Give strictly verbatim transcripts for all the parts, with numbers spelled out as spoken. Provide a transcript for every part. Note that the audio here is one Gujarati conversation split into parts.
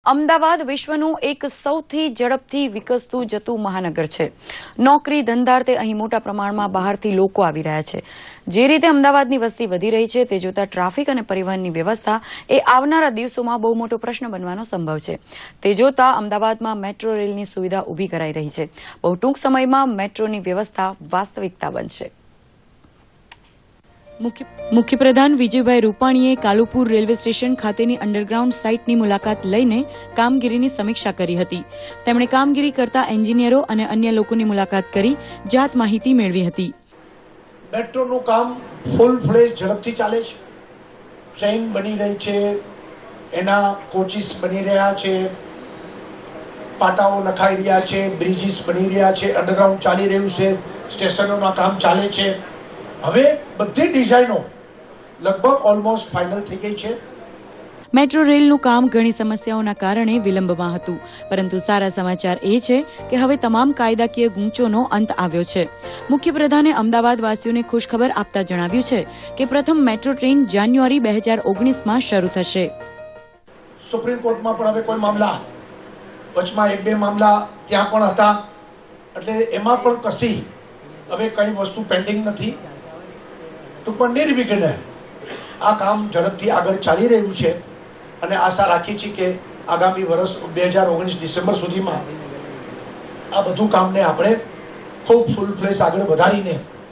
અમદાવાદ વિશ્વનું એક સૌથી ઝડપથી વિકસતું જતું મહાનગર છે. નોકરી ધંધાર્થે અહીં મોટા પ્રમાણમાં બહારથી લોકો આવી રહ્યા છે. જે રીતે અમદાવાદની વસ્તી વધી રહી છે તે જોતા ટ્રાફિક અને પરિવહનની વ્યવસ્થા એ આવનારા દિવસોમાં બહુ મોટો પ્રશ્ન બનવાનો સંભવ છે. તે જોતા અમદાવાદમાં મેટ્રો રેલની સુવિધા ઊભી કરાઈ રહી છે. બહુ ટૂંક સમયમાં મેટ્રોની વ્યવસ્થા વાસ્તવિકતા બનશે. મુખ્યપ્રધાન વિજયભાઈ રૂપાણીએ કાલુપુર રેલવે સ્ટેશન ખાતેની અંડરગ્રાઉન્ડ સાઇટની મુલાકાત લઈને કામગીરીની સમીક્ષા કરી હતી. તેમણે કામગીરી કરતા એન્જિનિયરો અને અન્ય લોકોની મુલાકાત કરી જાત માહિતી મેળવી હતી. મેટ્રોનું કામ ફૂલ ફ્લેજ ઝડપથી ચાલે છે. ટ્રેન બની રહી છે, એના કોચિસ બની રહ્યા છે, પાટાઓ નખાઈ રહ્યા છે, બ્રિજીસ બની રહ્યા છે, અંડરગ્રાઉન્ડ ચાલી રહ્યું છે, સ્ટેશનોના કામ ચાલે છે. હવે બધી ડિઝાઇનો લગભગ ઓલમોસ્ટ ફાઇનલ થઈ ગઈ છે. મેટ્રો રેલનું કામ ઘણી સમસ્યાઓના કારણે વિલંબમાં હતું, પરંતુ સારા સમાચાર એ છે કે હવે તમામ કાયદાકીય ગૂંચોનો અંત આવ્યો છે. મુખ્યપ્રધાને અમદાવાદવાસીઓને ખુશખબર આપતા જણાવ્યું છે કે પ્રથમ મેટ્રો ટ્રેન જાન્યુઆરી બે હજાર ઓગણીસમાં શરૂ થશે. સુપ્રીમ કોર્ટમાં પણ હવે કોઈ મામલા, વચમાં એક બે મામલા ત્યાં પણ હતા, એટલે એમાં પણ કશી હવે કઈ વસ્તુ પેન્ડિંગ નથી. ટૂંકમાં નિર્વિઘ્ને આ કામ ઝડપથી આગળ ચાલી રહ્યું છે અને આશા રાખી છે કે આગામી વર્ષ બે હજાર ઓગણીસ ડિસેમ્બર સુધીમાં આ બધું કામને આપણે ખૂબ ફૂલ ફ્લેશ આગળ વધારીને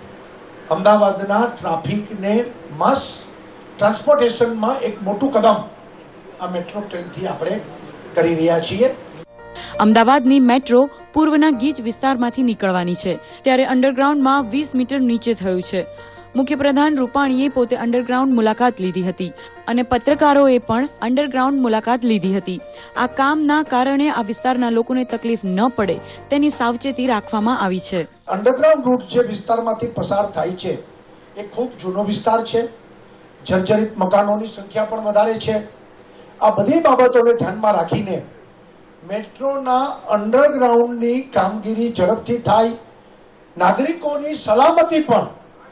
અમદાવાદના ટ્રાફિકને માસ ટ્રાન્સપોર્ટેશનમાં એક મોટું કદમ આ મેટ્રો ટ્રેનથી આપણે કરી રહ્યા છીએ. અમદાવાદની મેટ્રો પૂર્વના ગીચ વિસ્તારમાંથી નીકળવાની છે, ત્યારે અંડરગ્રાઉન્ડમાં વીસ મીટર નીચે થયું છે. મુખ્યપ્રધાન રૂપાણીએ પોતે અંડરગ્રાઉન્ડ મુલાકાત લીધી હતી અને પત્રકારોએ પણ અંડરગ્રાઉન્ડ મુલાકાત લીધી હતી. આ કામના કારણે આ વિસ્તારના લોકોને તકલીફ ન પડે તેની સાવચેતી રાખવામાં આવી છે. અંડરગ્રાઉન્ડ રૂટ જે વિસ્તારમાંથી પસાર થાય છે એ ખૂબ જૂનો વિસ્તાર છે. જર્જરિત મકાનોની સંખ્યા પણ વધારે છે. આ બધી બાબતોને ધ્યાનમાં રાખીને મેટ્રોના અંડરગ્રાઉન્ડની કામગીરી ઝડપથી થાય, નાગરિકોની સલામતી પણ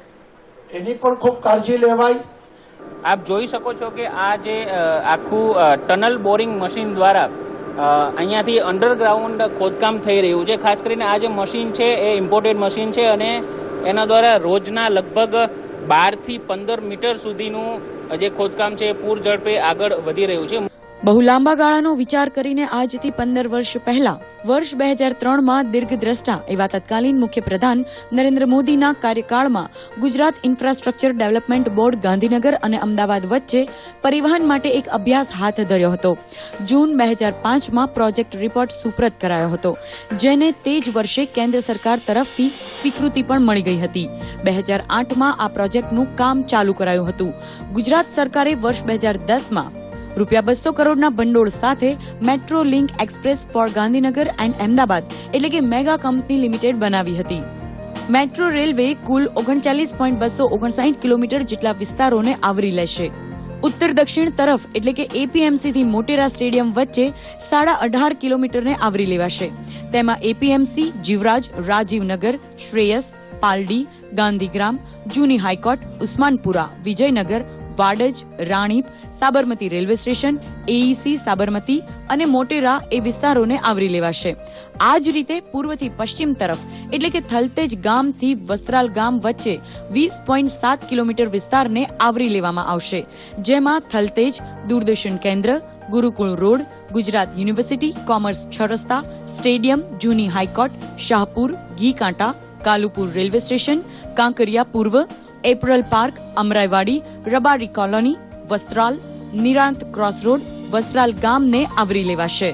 એની પણ ખૂબ કાળજી લેવાય. આપ જોઈ શકો છો કે આ જે આખું ટનલ બોરિંગ મશીન દ્વારા અહીંયાથી અંડરગ્રાઉન્ડ ખોદકામ થઈ રહ્યું છે. ખાસ કરીને આ જે મશીન છે એ ઇમ્પોર્ટેડ મશીન છે અને એના દ્વારા રોજના લગભગ બાર થી પંદર મીટર સુધીનું જે ખોદકામ છે એ પૂર ઝડપે આગળ વધી રહ્યું છે. બહુ લાંબા ગાળાનો વિચાર કરીને આજથી પંદર વર્ષ પહેલા વર્ષ બે હજાર ત્રણમાં દીર્ઘદ્રષ્ટા એવા તત્કાલીન મુખ્યપ્રધાન નરેન્દ્ર મોદીના કાર્યકાળમાં Gujarat infrastructure development board Gandhinagar અને અમદાવાદ વચ્ચે પરિવહન માટે એક અભ્યાસ હાથ ધર્યો હતો. જૂન બે હજાર પાંચમાં પ્રોજેક્ટ રિપોર્ટ સુપ્રત કરાયો હતો, જેને તે જ વર્ષે કેન્દ્ર સરકાર તરફથી સ્વીકૃતિ પણ મળી ગઈ હતી. બે હજાર આઠમાં આ પ્રોજેક્ટનું કામ ચાલુ કરાયું હતું. ગુજરાત સરકારે વર્ષ બે હજાર દસમાં રૂપિયા બસો કરોડના ભંડોળ સાથે metro link express for Gandhinagar and Ahmedabad એટલે કે મેગા કંપની લિમિટેડ બનાવી હતી. મેટ્રો રેલવે કુલ ઓગણચાલીસ પોઈન્ટ બસો ઓગણસાઠ કિલોમીટર જેટલા વિસ્તારોને આવરી લેશે. ઉત્તર દક્ષિણ તરફ એટલે કે એપીએમસી થી મોટેરા સ્ટેડિયમ વચ્ચે સાડા અઢાર કિલોમીટરને આવરી લેવાશે. તેમાં એપીએમસી, જીવરાજ, રાજીવનગર, શ્રેયસ, પાલડી, ગાંધીગ્રામ, જૂની high court, Usmanpura, Vijaynagar, Vadaj, Ranip, Sabarmati railway station, AEC Sabarmati અને મોટેરા એ વિસ્તારોને આવરી લેવાશે. આ જ રીતે પૂર્વથી પશ્ચિમ તરફ એટલે કે થલતેજ ગામથી વસ્ત્રાલ ગામ વચ્ચે વીસ પોઈન્ટ સાત કિલોમીટર વિસ્તારને આવરી લેવામાં આવશે, જેમાં Thaltej, Doordarshan Kendra, Gurukul road, Gujarat university, commerce છ રસ્તા, સ્ટેડિયમ, જૂની high court, Shahpur, Ghikanta, Kalupur railway station, Kankaria પૂર્વ, apparel park, Amraiwadi, Rabari colony, Vastral, Nirant cross road, Vastral ગામને આવરી લેવાશે.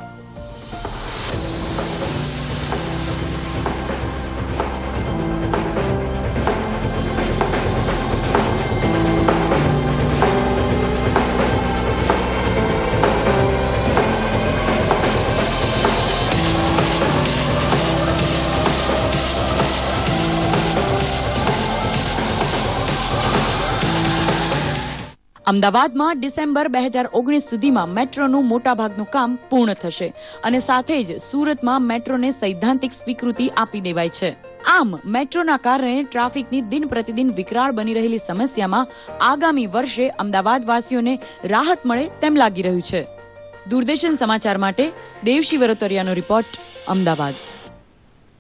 અમદાવાદમાં ડિસેમ્બર બે હજાર ઓગણીસ સુધીમાં મેટ્રોનું મોટાભાગનું કામ પૂર્ણ થશે અને સાથે જ સુરતમાં મેટ્રોને સૈદ્ધાંતિક સ્વીકૃતિ આપી દેવાય છે. આમ મેટ્રોના કારણે ટ્રાફિકની દિન પ્રતિદિન વિકરાળ બની રહેલી સમસ્યામાં આગામી વર્ષે અમદાવાદવાસીઓને રાહત મળે તેમ લાગી રહ્યું છે. દૂરદર્શન સમાચાર માટે દેવશી વરોતરિયાનો રિપોર્ટ, અમદાવાદ.